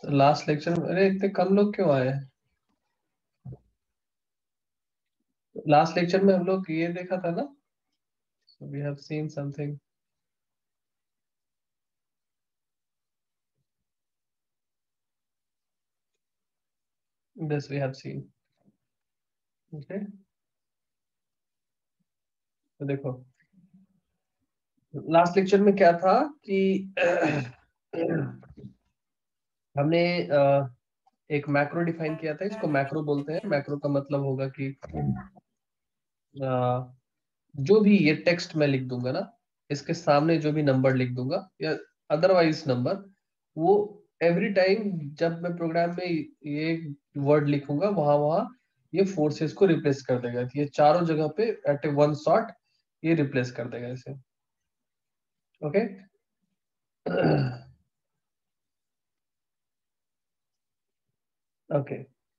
Last lecture में, अरे इतने कम लोग क्यों आए? लास्ट लेक्चर में हम लोग ये देखा था ना, we have seen something. This we have seen. Okay, तो देखो लास्ट लेक्चर में क्या था कि हमने एक मैक्रो डिफाइन किया था। इसको मैक्रो बोलते हैं। मैक्रो का मतलब होगा कि जो भी ये टेक्स्ट मैं लिख दूंगा ना, इसके सामने जो भी नंबर लिख दूंगा या अदरवाइज नंबर, वो एवरी टाइम जब मैं प्रोग्राम में ये वर्ड लिखूंगा वहां वहां ये फोर्सेस को रिप्लेस कर देगा। ये चारों जगह पे एट ए वन शॉट ये रिप्लेस कर देगा इसे। ओके। ओके,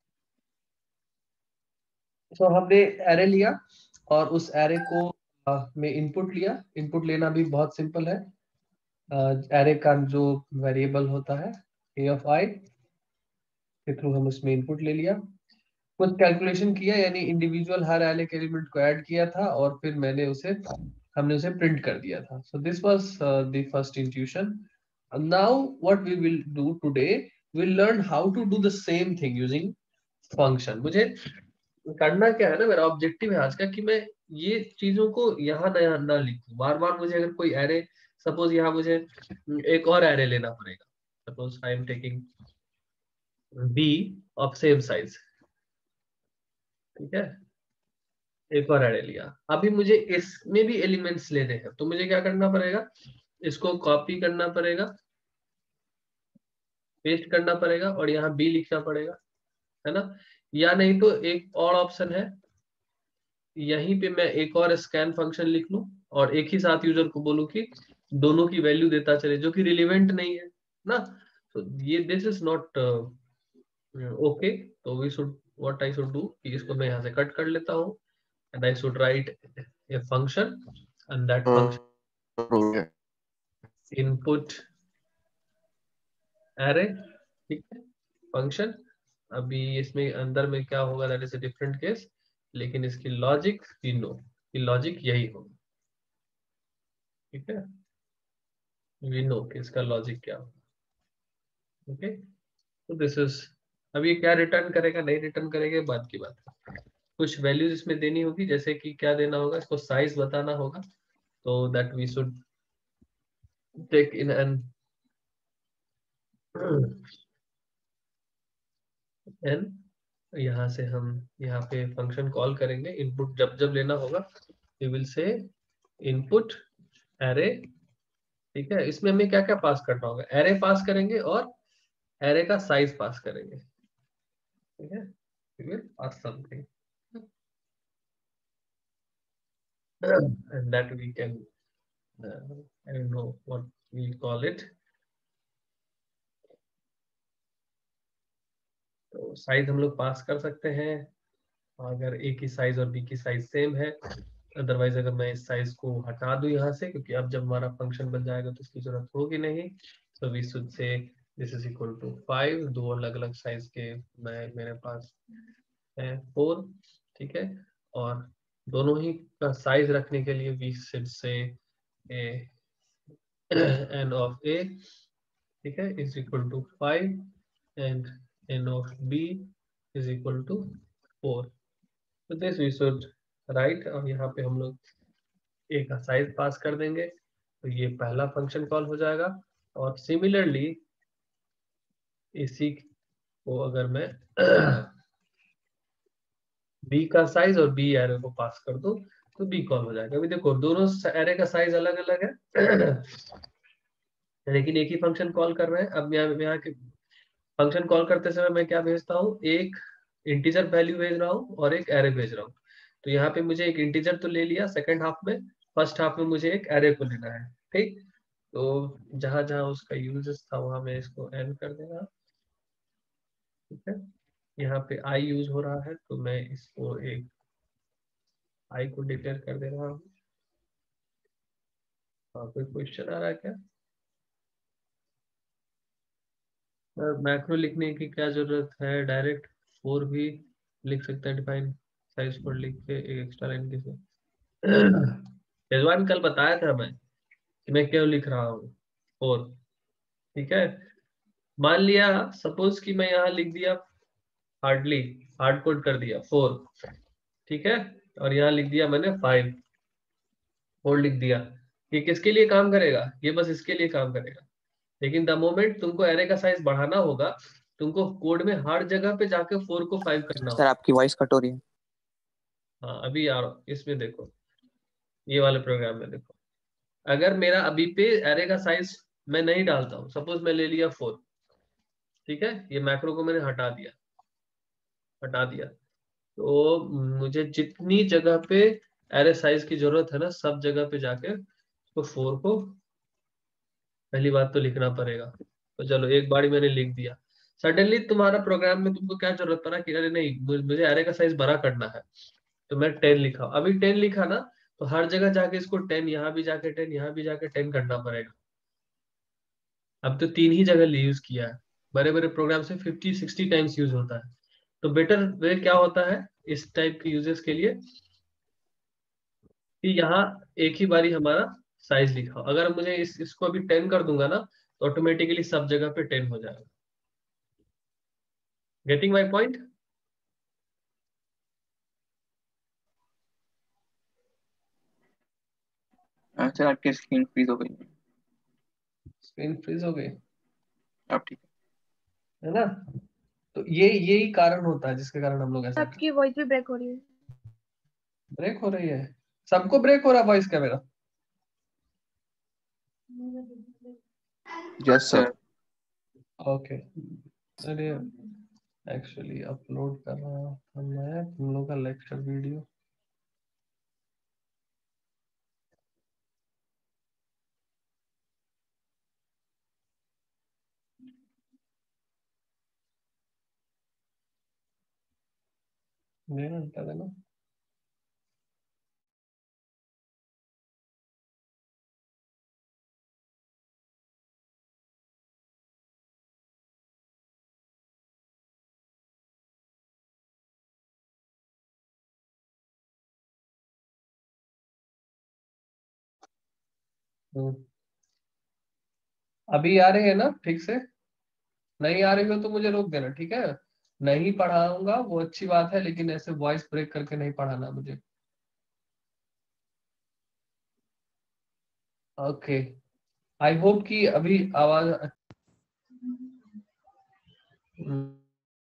तो हमने एरे लिया और उस एरे को में इनपुट लिया। इनपुट लेना भी बहुत सिंपल है। एरे का जो वेरिएबल होता है ए ऑफ आई के थ्रू हम उसमें इनपुट ले लिया। कुछ कैलकुलेशन किया, यानी इंडिविजुअल हर एरे के एलिमेंट को ऐड किया था और फिर हमने उसे प्रिंट कर दिया था। So this was the first intuition. Now what we will do today, will learn how to do the same thing using function. मुझे करना क्या है ना, मेरा ऑब्जेक्टिव है आज का कि मैं ये चीजों को यहाँ ना लिखूं बार बार। मुझे अगर कोई एरे, सपोज यहाँ मुझे एक और एरे लेना पड़ेगा। Suppose I am taking B of same size, ठीक है। एक और एरे लिया, अभी मुझे इसमें भी एलिमेंट्स लेने हैं, तो मुझे क्या करना पड़ेगा, इसको कॉपी करना पड़ेगा, पेस्ट करना पड़ेगा और यहाँ बी लिखना पड़ेगा, है ना। या नहीं तो एक और ऑप्शन है, यहीं पे मैं एक और स्कैन फंक्शन लिख लूं और एक ही साथ यूजर को बोलूं कि दोनों की वैल्यू देता चले, जो कि रिलेवेंट नहीं है ना। तो ये दिस इज नॉट ओके। तो we should, what I should do, कि इसको मैं यहाँ से कट कर लेता हूँ and I should write a function and that function input array, ठीक है, फंक्शन। अभी इसमें अंदर में क्या होगा, that is a different case, लेकिन इसकी लॉजिक वी नो कि लॉजिक यही होगा, ठीक है। वी नो कि इसका लॉजिक क्या होगा। ओके, तो दिस इज, अब ये क्या रिटर्न करेगा नहीं रिटर्न करेगा बात की बात है। कुछ वैल्यूज इसमें देनी होगी, जैसे कि क्या देना होगा, इसको साइज बताना होगा। तो that we should take in n n, यहाँ से हम यहाँ पे फंक्शन कॉल करेंगे। इनपुट जब जब लेना होगा we will say input array, ठीक है। इसमें हमें क्या क्या पास करना होगा, एरे पास करेंगे और एरे का साइज पास करेंगे, ठीक है। We will pass something and that we can I don't know what we call it. तो साइज हम लोग पास कर सकते हैं अगर ए की साइज और बी की साइज सेम है। अदरवाइज अगर मैं इस साइज को हटा दूं यहाँ से, क्योंकि अब जब हमारा फंक्शन बन जाएगा तो इसकी जरूरत होगी नहीं। So we should say this is equal to 5। दो अलग अलग साइज के मैं मेरे पास है 4, ठीक है। और दोनों ही का साइज रखने के लिए we should say n of a, ठीक है, is equal to 5 and n of b is equal to 4। तो दिस वी शुड राइट। और यहाँ पे हम लोग ए का साइज पास कर देंगे, तो ये पहला फंक्शन कॉल हो जाएगा। और सिमिलरली इसी को अगर मैं बी का साइज और बी एरे को पास कर दूं तो बी कॉल हो जाएगा। अभी देखो दोनों एरे का साइज अलग अलग है लेकिन एक ही फंक्शन कॉल कर रहे हैं। अब यहाँ के फंक्शन कॉल करते समय मैं क्या भेजता हूँ, एक इंटीजर वैल्यू भेज रहा हूँ और एक एरे भेज रहा हूँ। तो यहाँ पे मुझे एक इंटीजर तो ले लिया सेकंड हाफ में, फर्स्ट हाफ में मुझे एक एरे को लेना है, ठीक। तो जहां जहां उसका यूजेस था वहां मैं इसको एंड कर देगा, ठीक है। यहाँ पे आई यूज हो रहा है तो मैं इसको एक आई को डिक्लेयर कर दे रहा हूँ। कोई क्वेश्चन आ रहा है क्या? मैक्रो लिखने की क्या जरूरत है, डायरेक्ट 4 भी लिख सकते हैं, डिफाइन साइज कोड लिख के एक एक्स्ट्रा लाइन के साथ। रिजवान कल बताया था मैं कि मैं क्यों लिख रहा हूँ 4। ठीक है, मान लिया सपोज कि मैं यहाँ लिख दिया हार्डली, हार्ड कोड कर दिया 4, ठीक है, और यहाँ लिख दिया मैंने 5, 4 लिख दिया। ये किसके लिए काम करेगा, ये बस इसके लिए काम करेगा। लेकिन द मोमेंट तुमको एरे का साइज बढ़ाना होगा, तुमको कोड में हर जगह पे जाके 4 को 5 करना सर होगा। आपकी वॉइस कट हो रही है। हाँ अभी यार इसमें देखो, ये वाले प्रोग्राम में देखो, अगर मेरा अभी पे एरे का साइज मैं नहीं डालता हूँ, सपोज मैं ले लिया 4, ठीक है, ये मैक्रो को मैंने हटा दिया, हटा दिया, तो मुझे जितनी जगह पे एरे साइज की जरूरत है ना, सब जगह पे जाके उसको 4 को पहली बात तो लिखना पड़ेगा। तो चलो एक बार ही मैंने लिख दिया, सडनली तुम्हारा प्रोग्राम में तुमको क्या जरूरत पड़ा कि अरे नहीं मुझे एरे का साइज बड़ा करना है, तो मैं 10 लिखा, अभी 10 लिखा ना, तो हर जगह जाके इसको 10, यहाँ भी जाके 10, यहाँ भी जाके 10 करना पड़ेगा। अब तो 3 ही जगह यूज किया है, बड़े बड़े प्रोग्राम से 50-60 टाइम्स यूज होता है। तो बेटर वे क्या होता है इस टाइप के यूजेस के लिए, कि यहाँ एक ही बारी हमारा साइज लिखा, अगर मुझे इसको अभी 10 कर दूंगा ना, तो ऑटोमेटिकली सब जगह पे 10 हो जाएगा। Getting my point? सर आपकी स्क्रीन फ्रीज हो गई है। स्क्रीन फ्रीज हो गई अब ठीक है ना? तो ये यही कारण होता है जिसके कारण हम लोग ऐसा करते आपकी वॉइस भी ब्रेक हो रही है। हैं। ब्रेक हो रही है, सबको ब्रेक हो रहा है वॉइस का मेरा? है। Yes sir. ओके, अरे एक्चुअली अपलोड कर रहा था मैं तुम लोग का लेक्चर वीडियो। मेरा हटा देना। हम्म, अभी आ रहे हैं ना ठीक से? नहीं आ रही हो तो मुझे रोक देना, ठीक है? नहीं पढ़ाऊंगा वो अच्छी बात है, लेकिन ऐसे वॉइस ब्रेक करके नहीं पढ़ाना मुझे। ओके, आई होप कि अभी आवाज हम्म,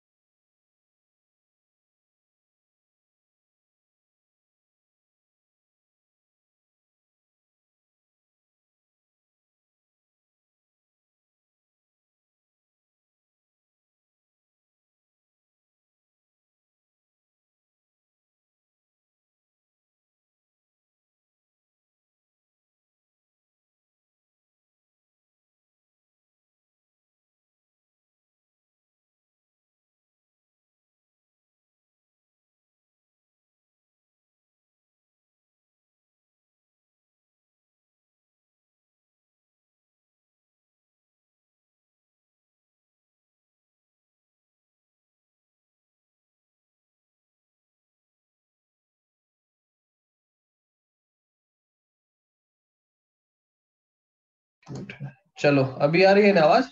चलो अभी आ रही है ना आवाज?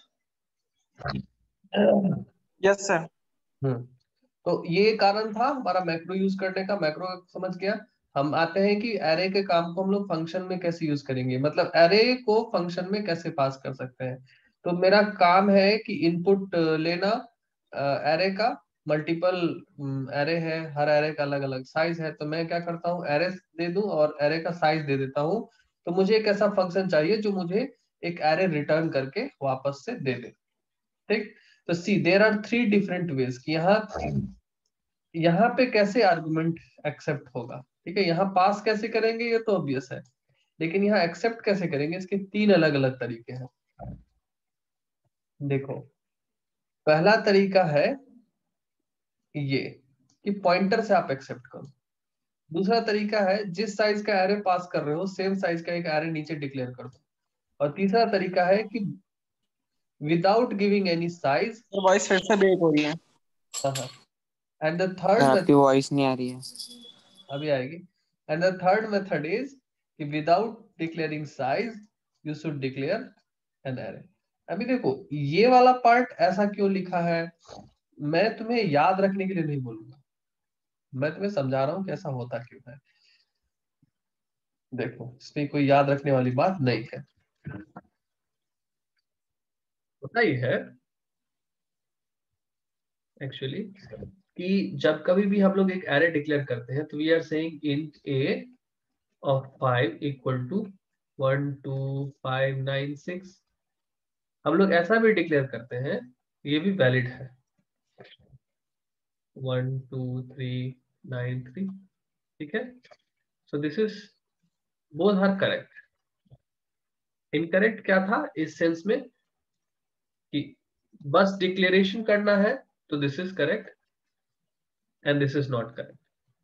Yes sir. हम्म, तो ये कारण था हमारा मैक्रो यूज करने का। मैक्रो समझ गया। हम आते हैं कि एरे के काम को हम लोग फंक्शन में कैसे यूज करेंगे, मतलब एरे को फंक्शन में कैसे पास कर सकते हैं। तो मेरा काम है कि इनपुट लेना एरे का, मल्टीपल एरे है, हर एरे का अलग अलग साइज है, तो मैं क्या करता हूँ एरे दे दूं और एरे का साइज दे देता हूँ। तो मुझे एक ऐसा फंक्शन चाहिए जो मुझे एक एरे रिटर्न करके वापस से दे दे। ठीक, तो see there are 3 different ways कि यहाँ पे कैसे आर्गुमेंट एक्सेप्ट होगा। ठीक है, यहाँ पास कैसे करेंगे ये तो ऑब्वियस है, लेकिन यहाँ एक्सेप्ट कैसे करेंगे इसके 3 अलग अलग तरीके हैं। देखो, पहला तरीका है ये कि पॉइंटर से आप एक्सेप्ट करो। दूसरा तरीका है जिस साइज का एरे पास कर रहे हो सेम साइज का एक एरे नीचे डिक्लेयर कर दो। और तीसरा तरीका है कि without giving any size. तो वॉइस फिर से ब्रेक हो रही है। And the सर third आपकी method, वॉइस नहीं आ रही है। अभी आएगी, and the third method is कि without declaring size you should declare an array. अभी देखो ये वाला पार्ट ऐसा क्यों लिखा है, मैं तुम्हें याद रखने के लिए नहीं बोलूंगा, मैं तुम्हें समझा रहा हूं कि ऐसा होता क्यों है। देखो इसमें कोई याद रखने वाली बात नहीं है, होता ही है एक्चुअली कि जब कभी भी हम लोग एक एरे डिक्लेयर करते हैं तो we are saying int a of 5 equal to 1 2 5 9 6। हम लोग ऐसा भी डिक्लेयर करते हैं, ये भी वैलिड है, 1 2 3 9 3, ठीक है। So this is both are correct. Incorrect क्या था इस सेंस में कि बस डिक्लेरेशन करना है तो this is correct and this is not correct.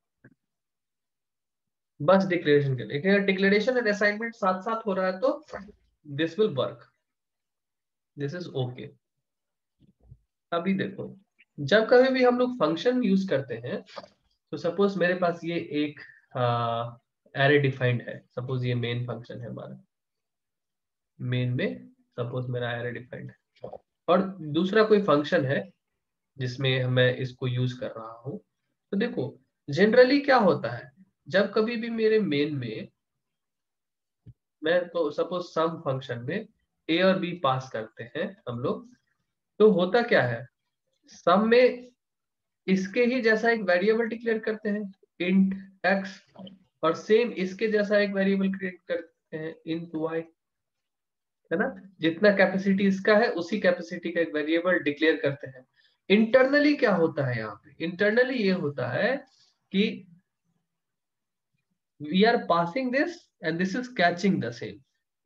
बस डिक्लेरेशन के लिए, डिक्लेरेशन एंड असाइनमेंट साथ साथ हो रहा है तो this will work, this is okay. अभी देखो जब कभी भी हम लोग फंक्शन यूज करते हैं तो सपोज मेरे पास ये एक एरे डिफाइंड है, सपोज ये मेन फंक्शन है हमारा, मेन में सपोज मेरा एरे डिफाइंड है और दूसरा कोई फंक्शन है जिसमें मैं इसको यूज कर रहा हूं। तो देखो जनरली क्या होता है, जब कभी भी मेरे मेन में मैं तो सपोज सम फंक्शन में ए और बी पास करते हैं हम लोग, तो होता क्या है, सम में इसके ही जैसा एक वेरिएबल डिक्लेयर करते हैं इंट एक्स, और सेम इसके जैसा एक वेरिएबल क्रिएट करते हैं इंट वाई, है ना। जितना कैपेसिटी इसका है उसी कैपेसिटी का एक वेरिएबल डिक्लेयर करते हैं। इंटरनली क्या होता है, यहाँ पे इंटरनली ये होता है कि we are passing this and this is catching the same.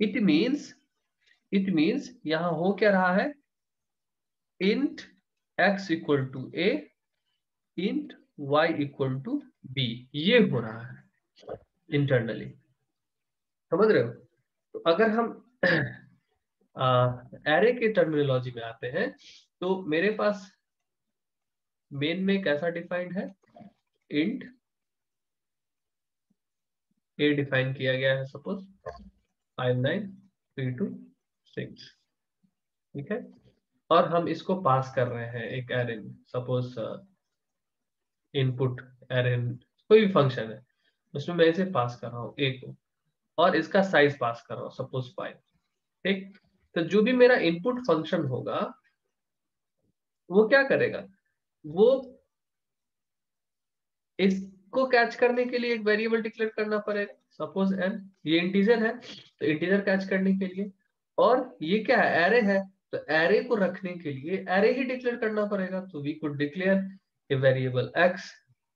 It means यहाँ हो क्या रहा है, int x equal to a, int y equal to b, ये हो रहा है इंटरनली, समझ रहे हो। तो अगर हम एरे के टर्मिनोलॉजी में आते हैं तो मेरे पास मेन में कैसा डिफाइंड है, इंट ए डिफाइन किया गया है सपोज 5 9 3 2 6, ठीक है। और हम इसको पास कर रहे हैं एक एरे में, सपोज इनपुट एरे कोई भी फंक्शन है उसमें मैं इसे पास कर रहा हूँ ए को, और इसका साइज पास कर रहा हूँ सपोज 5, ठीक। तो जो भी मेरा इनपुट फंक्शन होगा वो क्या करेगा, वो इसको कैच करने के लिए एक वेरिएबल डिक्लेयर करना पड़ेगा, सपोज एन, ये इंटीजर है तो इंटीजर कैच करने के लिए, और ये क्या है, एरे है, तो एरे को रखने के लिए एरे ही डिक्लेयर करना पड़ेगा, तो we could declare a variable x.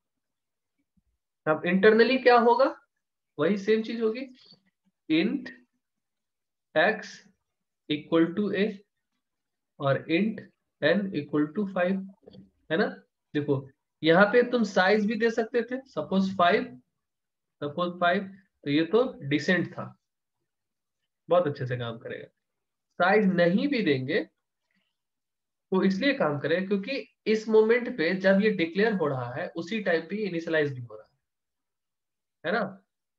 अब इंटरनली क्या होगा, वही सेम चीज होगी, int x equal to a और इंट एन इक्वल टू 5, है ना। देखो यहाँ पे तुम साइज भी दे सकते थे, सपोज 5, तो ये तो डिसेंट था, बहुत अच्छे से काम करेगा। साइज नहीं भी देंगे वो इसलिए काम करेगा क्योंकि इस मोमेंट पे जब ये डिक्लेयर हो रहा है उसी टाइम पे इनिशियलाइज भी हो रहा है ना।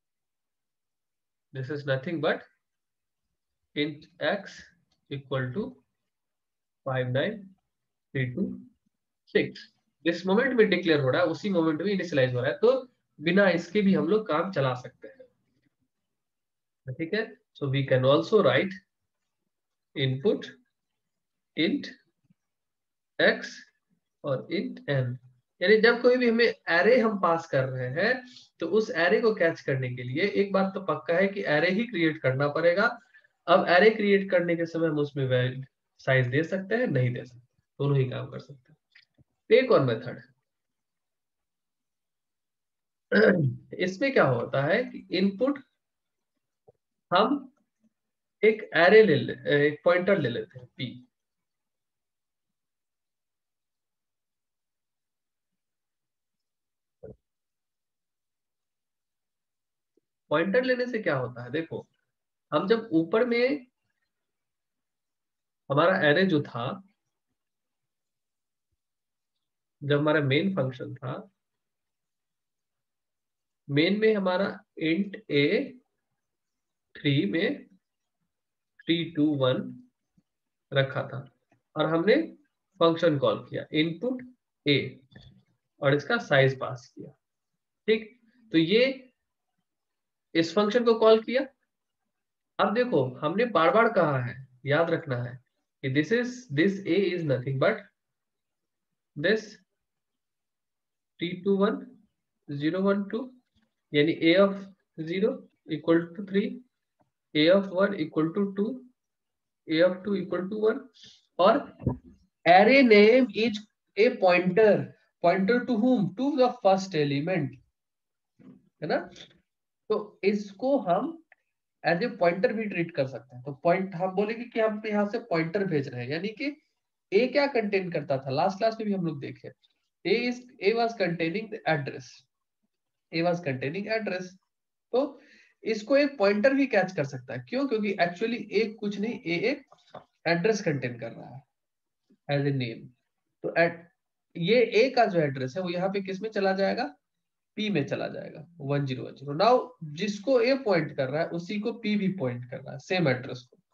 This is nothing but int x equal to 5 9 3 2 6, जिस मोमेंट में डिक्लेयर हो रहा है उसी मोमेंट में इनिशियलाइज हो रहा है, तो बिना इसके भी हम लोग काम चला सकते हैं, ठीक है। So we can also write input int x और इंट n, यानी जब कोई भी हमें एरे हम पास कर रहे हैं तो उस एरे को कैच करने के लिए एक बात तो पक्का है कि एरे ही क्रिएट करना पड़ेगा। अब एरे क्रिएट करने के समय हम उसमें वैल्यू साइज दे सकते हैं, नहीं दे सकते, दोनों ही काम कर सकते हैं। एक और मेथड इसमें क्या होता है कि इनपुट हम एक एरे एक पॉइंटर ले लेते हैं p, पॉइंटर लेने से क्या होता है, देखो हम जब ऊपर में हमारा एरे जो था, जब हमारा मेन फंक्शन था, मेन में हमारा इंट ए 3 में 3 2 1 रखा था और हमने फंक्शन कॉल किया इनपुट ए और इसका साइज पास किया। ठीक, तो ये इस फंक्शन को कॉल किया। अब देखो हमने बार बार कहा है, याद रखना है कि this a is nothing but this 3 2 1 0 1 2, यानी a of 0 equal to 3, a of 1 equal to 2, a of 2 equal to 1। और array name is a pointer to whom, to the first element, है ना। तो इसको हम एज ए पॉइंटर भी treat कर सकते हैं। तो पॉइंट हम बोलेंगे कि हम यहाँ से पॉइंटर भेज रहे हैं, यानी कि ए क्या कंटेन करता था, लास्ट क्लास में भी हम लोग देखे, a was containing the address, a was containing address. तो इसको एक पॉइंटर भी कैच कर सकता है, क्यों, क्योंकि एक्चुअली ए कुछ नहीं, ए एक एड्रेस कंटेन कर रहा है एज ए नेम। तो ये ए का जो एड्रेस है वो यहाँ पे किस में चला जाएगा, पी में चला जाएगा 1010। नाउ जिसको ए पॉइंट कर रहा है उसी को पी भी पॉइंट कर रहा है, सेम एड्रेस को,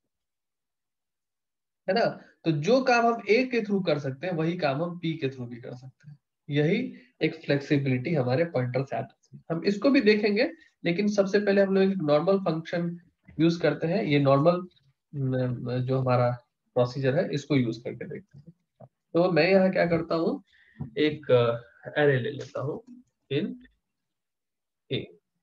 है ना। तो जो काम हम ए के थ्रू कर सकते हैं वही काम हम पी के थ्रू भी कर सकते हैं। यही एक फ्लेक्सिबिलिटी हमारे पॉइंटर से आती है। हम इसको भी देखेंगे, लेकिन सबसे पहले हम लोग एक नॉर्मल फंक्शन यूज करते हैं। ये नॉर्मल जो हमारा प्रोसीजर है इसको यूज करके देखते हैं। तो मैं यहाँ क्या करता हूँ, एक एरे ले लेता हूँ in a.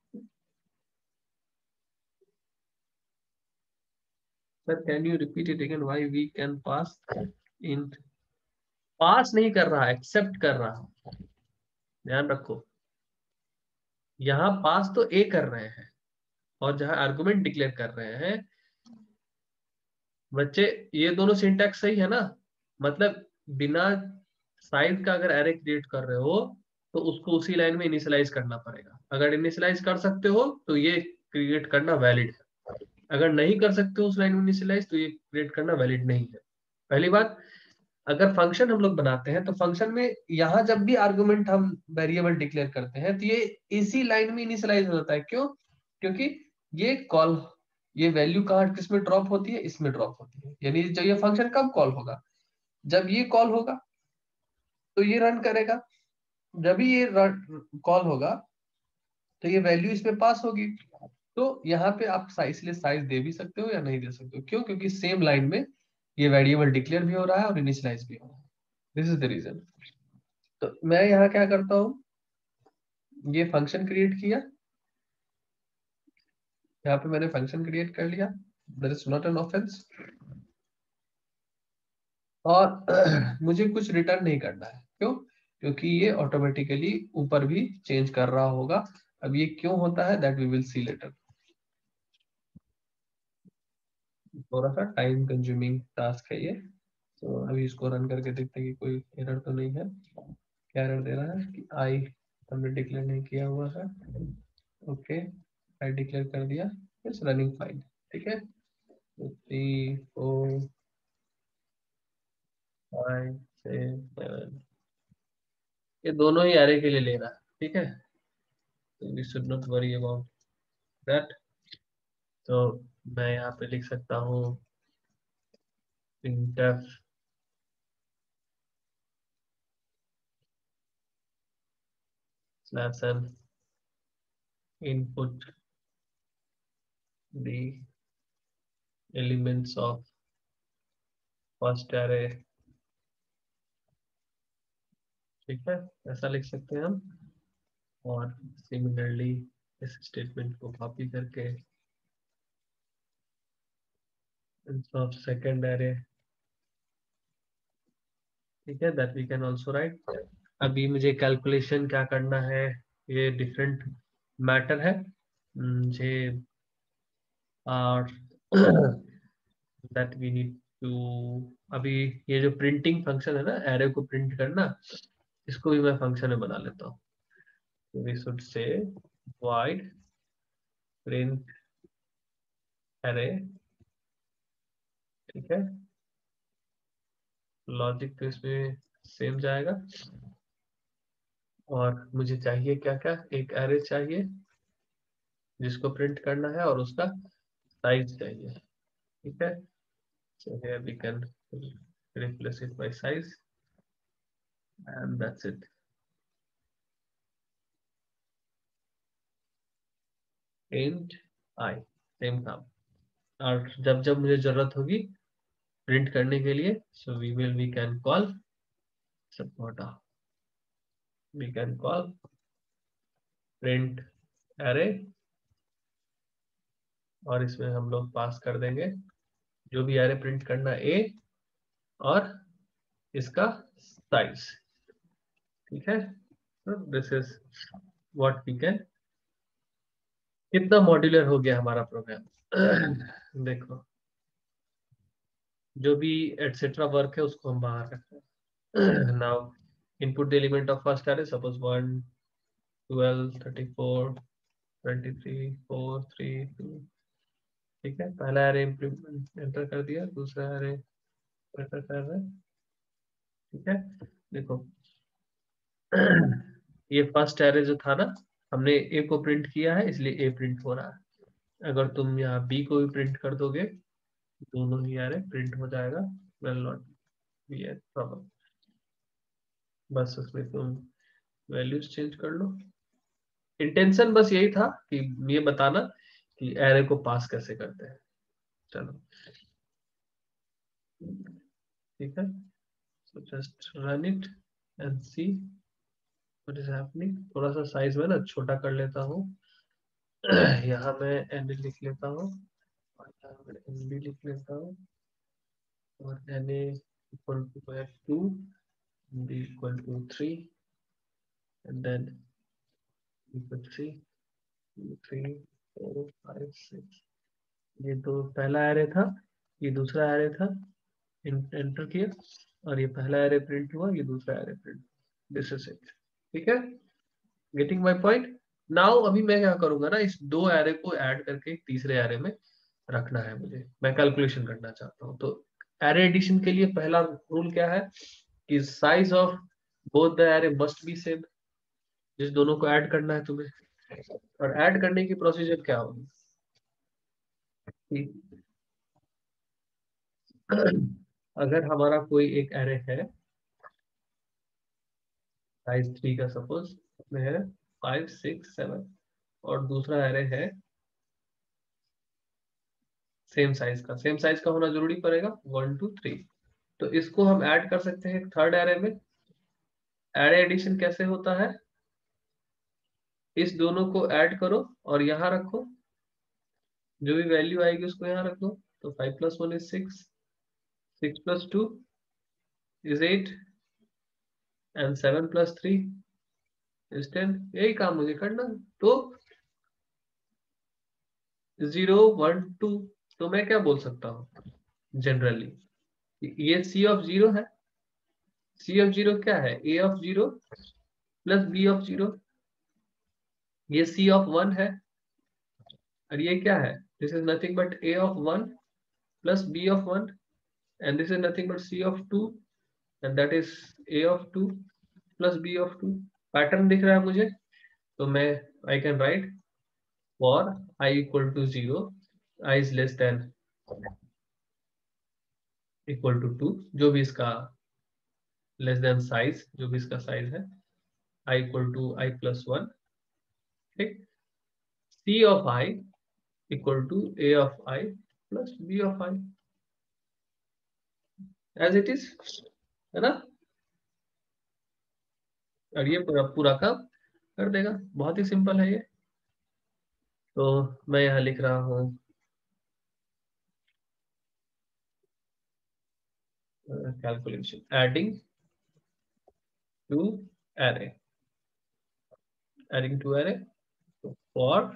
Sir can you repeat it again, why we can pass in, pass नहीं कर रहा, एक्सेप्ट कर रहा हूं, ध्यान रखो। यहाँ पास तो ए कर रहे हैं और जहां आर्गुमेंट डिक्लेयर कर रहे हैं बच्चे, ये दोनों सिंटैक्स सही है ना। मतलब बिना साइज का अगर एरे क्रिएट कर रहे हो तो उसको उसी लाइन में इनिशियलाइज करना पड़ेगा। अगर इनिशियलाइज कर सकते हो तो ये क्रिएट करना वैलिड है, अगर नहीं कर सकते हो उस लाइन में इनिशियलाइज तो ये क्रिएट करना वैलिड नहीं है। पहली बात, अगर फंक्शन हम लोग बनाते हैं तो फंक्शन में यहाँ जब भी आर्गुमेंट हम वेरिएबल डिक्लेयर करते हैं तो ये इसी लाइन में इनिशियलाइज हो जाता है। क्यों, क्योंकि ये कॉल, ये वैल्यू कहाँ किसमें ड्रॉप होती है, इसमें ड्रॉप होती है। यानी जब ये फंक्शन कब कॉल होगा, जब ये कॉल होगा तो ये रन करेगा, जब भी ये कॉल होगा तो ये वैल्यू इसमें पास होगी। तो यहाँ पे आप साइज, इसलिए साइज दे भी सकते हो या नहीं दे सकते हो, क्यों, क्योंकि सेम लाइन में ये वेरिएबल डिक्लेयर भी हो रहा है और इनिशियलाइज भी हो रहा है। This is the reason. तो मैं यहाँ क्या करता हूँ, ये फंक्शन क्रिएट किया, यहाँ पे मैंने फंक्शन क्रिएट कर लिया, that is not an offence. और मुझे कुछ रिटर्न नहीं करना है, क्यों, क्योंकि ये ऑटोमेटिकली ऊपर भी चेंज कर रहा होगा। अब ये क्यों होता है that we will see later. थोड़ा सा टाइम कंज्यूमिंग टास्क है ये। तो अभी इसको रन करके देखते हैं कि कोई एरर तो नहीं है। क्या एरर दे रहा है कि आई हमने डिक्लेयर नहीं किया हुआ है। ओके, आई डिक्लेयर कर दिया, इट्स रनिंग फाइन। ठीक है, 3 4 5 6 7, ये दोनों ही एरे के लिए ले रहा है। ठीक है, तो we should not worry about that. तो मैं यहाँ पे लिख सकता हूँ printf /n input the elements of first array। ठीक है, ऐसा लिख सकते हैं हम। और सिमिलरली इस स्टेटमेंट को कॉपी करके of second array, ठीक है, that we can also write. अभी मुझे कैलकुलेशन क्या करना है ये डिफरेंट मैटर है मुझे, और दैट वी नीड टू, अभी ये जो प्रिंटिंग फंक्शन है ना, एरे को प्रिंट करना, इसको भी मैं फंक्शन में बना लेता हूँ। तो we should say void print array। ठीक है, लॉजिक तो इसमें सेम जाएगा। और मुझे चाहिए क्या क्या, एक एरे चाहिए जिसको प्रिंट करना है और उसका साइज चाहिए। ठीक है, so here we can replace it by size and that's it. int I, same काम। और जब जब मुझे जरूरत होगी प्रिंट करने के लिए, so we can call support, we can call print array, और इसमें हम लोग पास कर देंगे जो भी एरे प्रिंट करना ए और इसका साइज। ठीक है, this is what we can. कितना मॉड्यूलर हो गया हमारा प्रोग्राम। देखो, जो भी एटसेट्रा वर्क है उसको हम बाहर रखते हैं। Now input the element of first array, suppose 1 12 34 23 4 3 2। ठीक है, पहला एरे एंटर कर दिया, दूसरा एरे एंटर कर रहे हैं। ठीक है, देखो ये फर्स्ट एरे जो था ना, हमने ए को प्रिंट किया है इसलिए ए प्रिंट हो रहा है। अगर तुम यहाँ बी को भी प्रिंट कर दोगे दोनों ही एरे प्रिंट हो जाएगा, will not be a problem. बस उसमें तुम वैल्यूज चेंज कर लो। इंटेंशन बस यही था कि ये बताना कि एरे को पास कैसे करते हैं। चलो ठीक है, so just run it and see what is happening। थोड़ा सा साइज में ना छोटा कर लेता हूँ। यहाँ मैं एन लिख लेता हूँ और यहाँ मैं एन बी लिख लेता हूँ और n a equal to 2, b equal to 3 and then equal 3 3 4 5 6। ये तो पहला एरे था, ये दूसरा एरे था, एंटर किया और ये पहला एरे प्रिंट हुआ, ये दूसरा array print. This is it. ठीक है, गेटिंग माय पॉइंट। नाउ अभी मैं क्या करूंगा ना, इस दो एरे को ऐड करके एक तीसरे एरे में रखना है मुझे, मैं कैलकुलेशन करना चाहता हूँ। तो एरे एडिशन के लिए पहला रूल क्या है कि size of both the array must be same. जिस दोनों को ऐड करना है तुम्हें, और ऐड करने की प्रोसीजर क्या होगी कि अगर हमारा कोई एक एरे है साइज 3 का, सपोज उसमें है 5 6 7, और दूसरा एरे है सेम साइज का, सेम साइज का होना जरूरी पड़ेगा 1 2 3। तो इसको हम ऐड कर सकते हैं थर्ड एरे में। एरे एडिशन कैसे होता है, इस दोनों को ऐड करो और यहाँ रखो, जो भी वैल्यू आएगी उसको यहाँ रख दो। तो 5 + 1 is 6, 6 + 2 is 8 and 7 + 3 is 10। यही काम मुझे करना है। तो 0 1 2, तो मैं क्या बोल सकता हूँ जनरली, ये C ऑफ 0 है। C ऑफ 0 क्या है, A of 0 plus B of 0। ये C ऑफ 1 है और ये क्या है, this is nothing but A of 1 plus B of 1 and this is nothing but C of 2 and that is A of 2 plus B of 2। Pattern दिख रहा है मुझे, तो मैं I can write for I equal to 0, I is less than equal to 2, जो भी इसका less than size, जो भी इसका साइज है, I equal to I plus 1। ठीक, C of I equal to A of I plus B of I as it is, है ना। और ये पूरा पूरा काम कर देगा, बहुत ही सिंपल है ये। तो मैं यहाँ लिख रहा हूँ calculation adding to array, adding to array। So for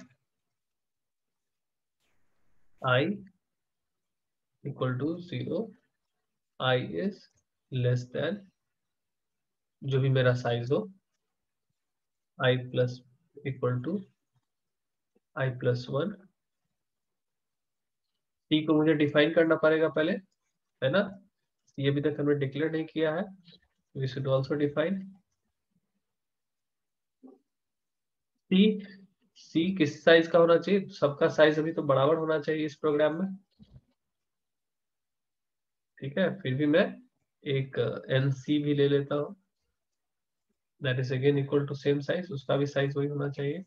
I equal to 0, I is less than जो भी मेरा साइज हो, I plus equal to I plus 1। C को मुझे डिफाइन करना पड़ेगा पहले, है ना। ये अभी तक हमने डिक्लेयर नहीं किया है, we should also define C. C किस साइज का होना चाहिए? सबका साइज अभी तो बराबर होना चाहिए इस प्रोग्राम में, ठीक है। फिर भी मैं एक एन सी भी ले लेता हूँ, that is again equal to same size, उसका भी साइज वही होना चाहिए।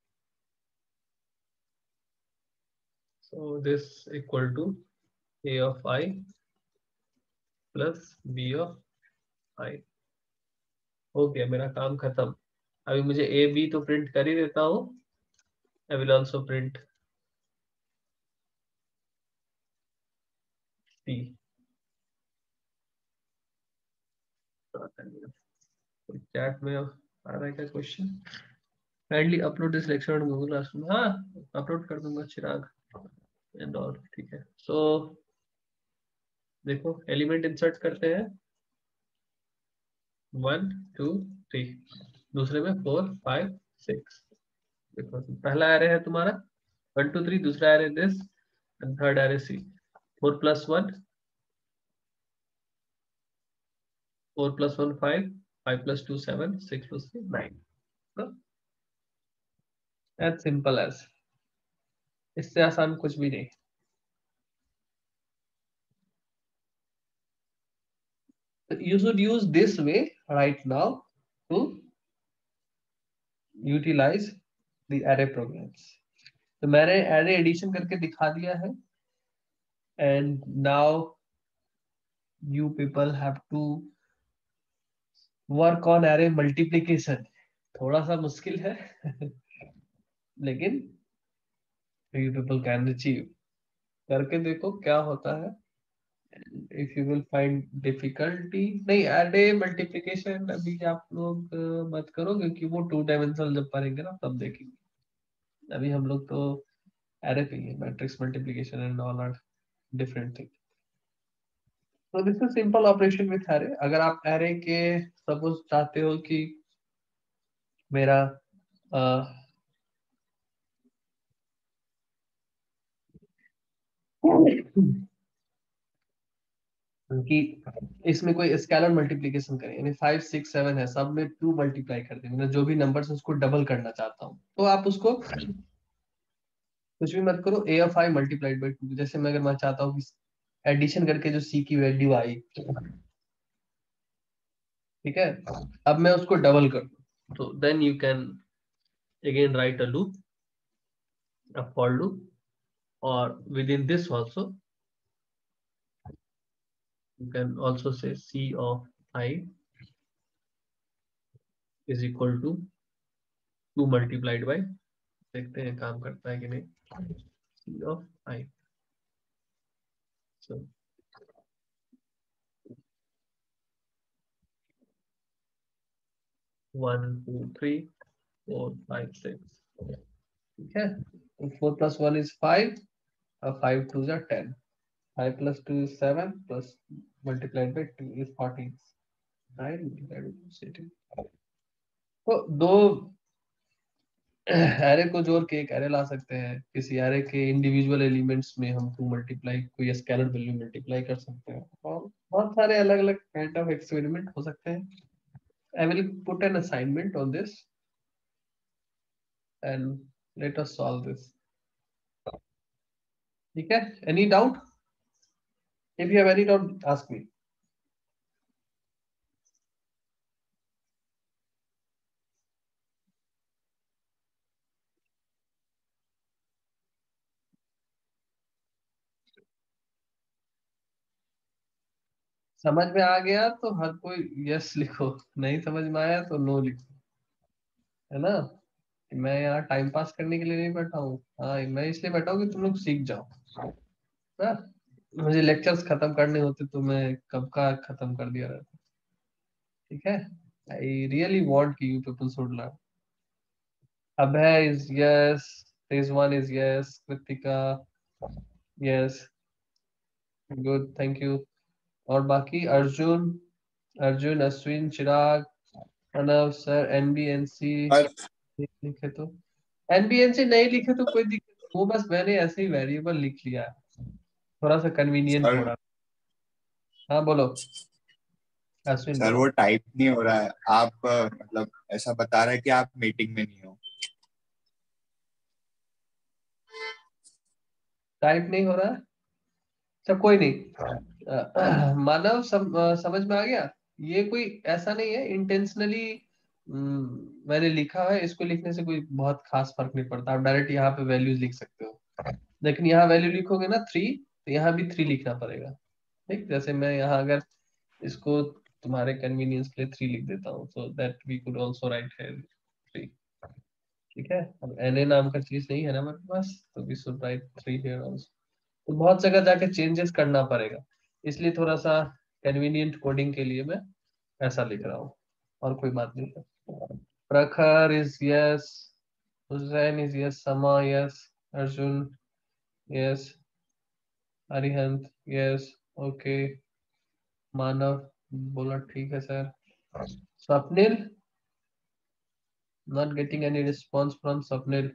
So this equal to a of i plus b of i. हो गया मेरा काम खत्म। अभी मुझे ए बी तो प्रिंट कर ही देता हूँ, I will also print C. Chat में आ रहा है क्या question? Kindly upload this lecture on Google classroom. हाँ, अपलोड कर दूंगा चिराग एंड ऑल, ठीक है। सो देखो एलिमेंट इंसर्ट करते हैं, 1 2 3, दूसरे में 4 5 6। देखो पहला एरे है तुम्हारा 1 2 3, दूसरा array this, and third array C. 4 plus 1, 4 plus 1 5, 5 plus 2 7, 6 plus 3 9। As simple as, इससे आसान कुछ भी नहीं। You should use this way right now to utilize the array programs. तो मैंने array addition करके दिखा दिया है, and now you people have to work on array multiplication. थोड़ा सा मुश्किल है लेकिन you people can achieve। करके देखो क्या होता है। If you will find difficulty, नहीं array multiplication अभी आप लोग मत करो, क्योंकि वो 2 डायमेंशनल जब पढ़ेंगे ना तब देखेंगे। अभी हम लोग तो array पे ही है, matrix multiplication and all are different thing. तो this is simple operation with array। अगर आप array के सपोज चाहते हो कि मेरा कि इसमें कोई स्केलर मल्टीप्लिकेशन करें, यानी 5 6 7 है, सब में 2 मल्टीप्लाई कर देंगे, जो भी नंबर है उसको डबल करना चाहता हूँ, तो आप उसको कुछ भी मत करो, a of i multiplied by 2। जैसे मैं अगर मैं चाहता हूँ कि एडिशन करके जो सी की वैल्यू आई, ठीक है, अब मैं उसको डबल कर दूं, तो then you can again write a loop, a for loop, or within this also you can also say c of I is equal to 2 multiplied by, देखते हैं काम करता है कि नहीं, c of I। so 1 2 3 4 5 6, ठीक है। 4 plus 1 is 5, 5 2s are 10, 5 plus 2 is 7, plus multiplied by 2 is 14, right? Multiplied by 18। तो दो एरे को जोड़ के एक एरे ला सकते हैं, किसी एरे के इंडिविजुअल एलिमेंट्स में हम टू मल्टीप्लाई कोई स्केलर वैल्यू मल्टीप्लाई कर सकते हैं, और बहुत सारे अलग अलग काइंड ऑफ एक्सपेरिमेंट हो सकते हैं। I will put an assignment on this and let us solve this, ठीक है। Any doubt? If you have any doubt ask me. समझ में आ गया तो हर कोई यस लिखो, नहीं समझ में आया तो नो लिखो, है ना। मैं यहाँ टाइम पास करने के लिए नहीं बैठा हूँ, हाँ मैं इसलिए बैठा हूँ कि तुम लोग सीख जाओ ना। मुझे लेक्चर्स खत्म करने होते तो मैं कब का खत्म कर दिया रहता, ठीक है। आई रियली वांट कि you people should learn. Abhay is yes, Tejwan is yes, Kritika yes, good thank you. और बाकी अर्जुन, अर्जुन अश्विन चिराग प्रणव सर एनबीएनसी लिखे तो, एनबीएनसी नहीं लिखे तो कोई दिक्कत नहीं, वो बस मैंने ऐसे ही वेरिएबल लिख लिया है, थोड़ा सा कन्वीनियंट हो सर रहा हाँ बोलो अश्विन सर बोलो। वो टाइप नहीं हो रहा है, आप मतलब ऐसा बता रहा है कि आप मीटिंग में नहीं हो। टाइप नहीं हो रहा है, सब कोई नहीं। मानव समझ में आ गया। ये कोई ऐसा नहीं है इंटेंशनली मैंने लिखा है, इसको लिखने से कोई बहुत खास फर्क नहीं पड़ता। आप डायरेक्ट यहाँ पे वैल्यूज लिख सकते हो, लेकिन यहाँ वैल्यू लिखोगे ना 3, तो यहाँ भी 3 लिखना पड़ेगा। ठीक, जैसे मैं यहाँ अगर इसको तुम्हारे कन्वीनियंस के लिए 3 लिख देता हूँ, so that we could also write है 3। ठीक है, अब एन नाम का चीज नहीं है ना हमारे पास, तो we should write 3 here also. तो बहुत जगह जाके चेंजेस करना पड़ेगा, इसलिए थोड़ा सा कन्वीनियंट कोडिंग के लिए मैं ऐसा लिख रहा हूँ, और कोई बात नहीं है। Prakhar is yes, Hussain is yes, Sama yes, Arjun yes, Arihant yes, okay, Manav बोला ठीक है sir. Swapnil, not getting any response from Swapnil.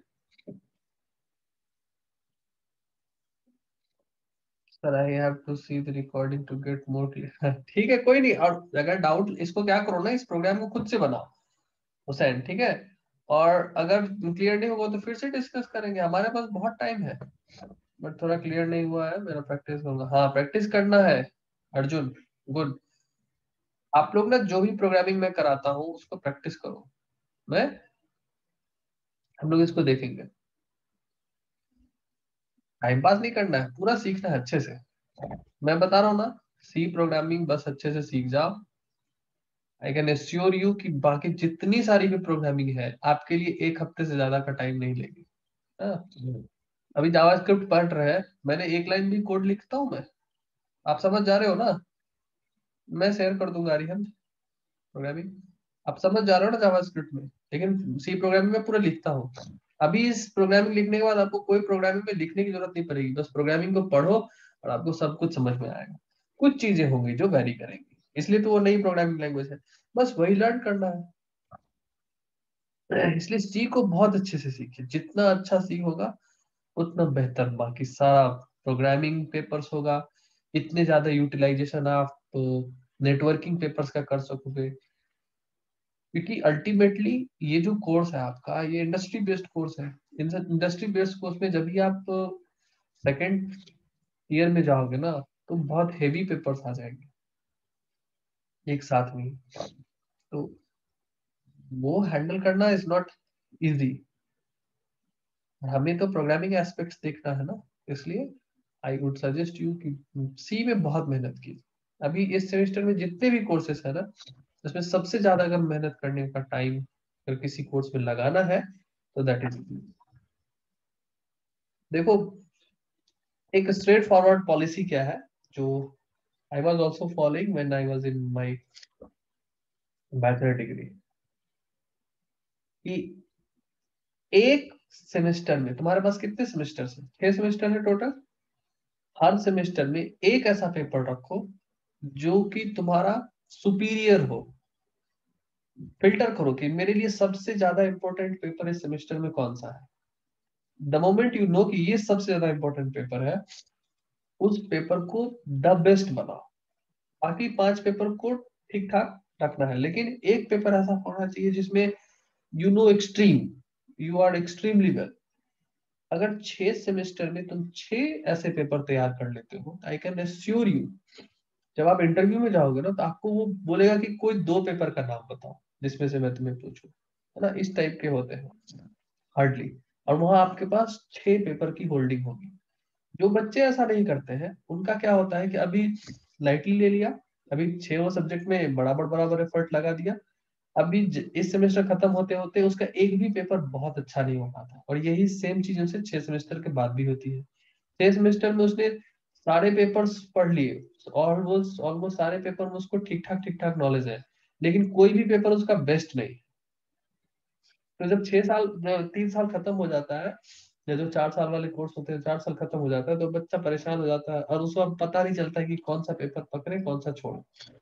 Sir I have to see the recording to get more clear. ठीक है कोई नहीं, और अगर डाउट, इसको क्या करो ना, इस प्रोग्राम को खुद से बनाओ हुसैन, ठीक है। और अगर क्लियर नहीं होगा तो फिर से डिस्कस करेंगे, हमारे पास बहुत टाइम है। बट थोड़ा क्लियर नहीं हुआ है, मेरा प्रैक्टिस करूंगा। हाँ प्रैक्टिस करना है अर्जुन, गुड। आप लोग ना जो भी प्रोग्रामिंग मैं कराता हूँ उसको प्रैक्टिस करो। मैं हम लोग इसको देखेंगे, टाइम पास नहीं करना है, पूरा सीखना है अच्छे से। मैं बता रहा हूँ ना, सी प्रोग्रामिंग बस अच्छे से सीख जाओ। आई कैन एश्योर यू कि बाकी जितनी सारी भी प्रोग्रामिंग है आपके लिए 1 हफ्ते से ज्यादा का टाइम नहीं लेगी। हाँ? अभी जावास्क्रिप्ट पढ़ रहे हैं, मैंने एक लाइन भी कोड लिखता हूँ मैं, आप समझ जा रहे हो ना। मैं शेयर कर दूंगा अरिहंत प्रोग्रामिंग, आप समझ जा रहे हो ना जावास्क्रिप्ट में, लेकिन सी प्रोग्रामिंग में पूरा लिखता हूँ। अभी इस प्रोग्रामिंग लिखने के बाद आपको कोई प्रोग्रामिंग में लिखने की जरूरत नहीं पड़ेगी, बस प्रोग्रामिंग को पढ़ो और आपको सब कुछ समझ में आएगा। कुछ चीजें होंगी जो वेरी करेंगी, इसलिए तो वो नई प्रोग्रामिंग लैंग्वेज है, बस वही लर्न करना है। इसलिए सी को बहुत अच्छे से सीखिए, जितना अच्छा सी होगा उतना बेहतर बाकी सारा प्रोग्रामिंग पेपर्स होगा। इतने ज्यादा यूटिलाइजेशन आप नेटवर्किंग पेपर्स का कर सकोगे, क्योंकि अल्टीमेटली ये जो कोर्स है आपका, ये इंडस्ट्री बेस्ड कोर्स है। इंडस्ट्री बेस्ड कोर्स में जब भी आप सेकेंड ईयर में जाओगे ना, तो बहुत हेवी पेपर्स आ जाएंगे एक साथ में ही। तो वो हैंडल करना इज नॉट इजी, हमें तो प्रोग्रामिंग एस्पेक्ट्स देखना है ना। इसलिए आई वुड सजेस्ट यू कि सी में बहुत मेहनत कीजिए। अभी इस सेमेस्टर में जितने भी कोर्सेस है ना, उसमें सबसे ज्यादा अगर मेहनत करने का टाइम अगर किसी कोर्स में लगाना है तो दैट इज, देखो एक स्ट्रेट फॉरवर्ड पॉलिसी क्या है, जो I was also following when I was in my bachelor degree, कि एक सेमेस्टर में तुम्हारे पास कितने सेमेस्टर है, 6 सेमेस्टर है टोटल। हर सेमेस्टर में एक ऐसा पेपर रखो जो कि तुम्हारा सुपीरियर हो। फिल्टर करो कि मेरे लिए सबसे ज्यादा इंपॉर्टेंट पेपर इस सेमेस्टर में कौन सा है। द मोमेंट यू नो कि ये सबसे ज्यादा इंपॉर्टेंट पेपर है, उस पेपर को द बेस्ट बनाओ। बाकी 5 पेपर को ठीक ठाक रखना है, लेकिन एक पेपर ऐसा होना चाहिए जिसमें you know extreme, you are extremely well. अगर 6 सेमेस्टर में तुम 6 ऐसे पेपर तैयार कर लेते हो, आई कैन एश्योर यू जब आप इंटरव्यू में जाओगे ना, तो आपको वो बोलेगा कि कोई 2 पेपर का नाम बताओ जिसमें से मैं तुम्हें पूछूं, है ना, इस टाइप के होते हैं हार्डली। और वहां आपके पास 6 पेपर की होल्डिंग होगी। जो बच्चे ऐसा नहीं करते हैं उनका क्या होता है कि अभी लाइटली ले लिया, अभी 6 सब्जेक्ट में बराबर बराबर एफर्ट लगा दिया, अभी इस सेमेस्टर खत्म होते होते उसका एक भी पेपर बहुत अच्छा नहीं हो पाता, और यही सेम चीज उनसे 6 सेमेस्टर के बाद भी होती है। 6 सेमेस्टर में उसने सारे पेपर्स पढ़ लिए, ऑलमोस्ट ऑलमोस्ट सारे पेपर में उसको ठीक ठाक नॉलेज है, लेकिन कोई भी पेपर उसका बेस्ट नहीं। तो जब 6 साल 3 साल खत्म हो जाता है, या जो 4 साल वाले कोर्स होते हैं 4 साल खत्म हो जाता है, तो बच्चा परेशान हो जाता है और उसको अब पता नहीं चलता है कि कौन सा पेपर पकड़े कौन सा छोड़े।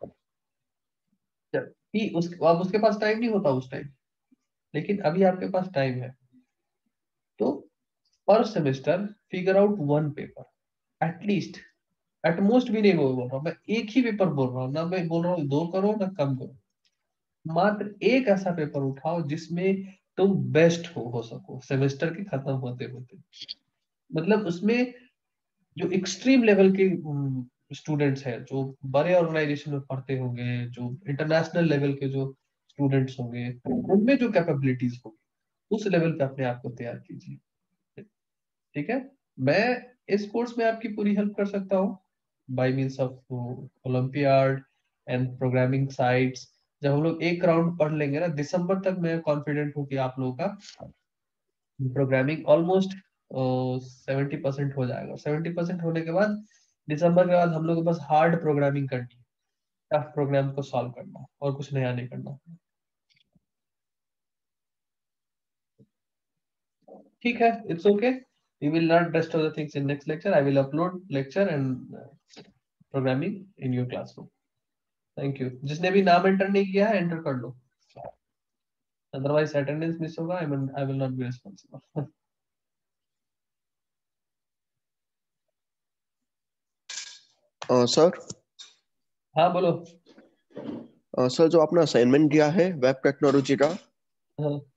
जबकि अब उसके पास टाइम नहीं होता उस टाइम, लेकिन अभी आपके पास टाइम है। तो पर semester figure out 1 paper at least, at most भी नहीं बोल रहा हूँ, मैं एक ही पेपर बोल रहा हूँ, ना मैं बोल रहा हूँ 2 करो ना कम करो, मात्र एक ऐसा पेपर उठाओ जिसमें तुम बेस्ट हो सको सेमेस्टर के खत्म होते होते। मतलब उसमें जो एक्सट्रीम लेवल के स्टूडेंट्स हैं, जो बड़े ऑर्गेनाइजेशन में पढ़ते होंगे, जो इंटरनेशनल लेवल के जो स्टूडेंट्स होंगे, उनमें जो कैपेबिलिटीज होगी उस लेवल पे अपने आप को तैयार कीजिए। ठीक है, मैं इस कोर्स में आपकी पूरी हेल्प कर सकता हूँ by means of olympiad and programming sites. जब हम लोग एक राउंड पढ़ लेंगे ना दिसंबर तक, मैं कॉन्फिडेंट हूँ कि आप लोगों का प्रोग्रामिंग ऑलमोस्ट 70% हो जाएगा। 70% होने के बाद दिसंबर के बाद हम लोग को बस हार्ड प्रोग्रामिंग करनी है, टफ प्रोग्राम को सॉल्व करना है, और कुछ नया नहीं करना। ठीक है, it's okay, we will learn rest of the things in next lecture. I will upload lecture and programming in your classroom. Thank you. जिसने भी नाम एंटर नहीं किया है एंटर कर लो, अदरवाइज अटेंडेंस मिस होगा, I will not be responsible. Sir हाँ बोलो। सर जो आपने असाइनमेंट दिया है वेब टेक्नोलॉजी का, हाँ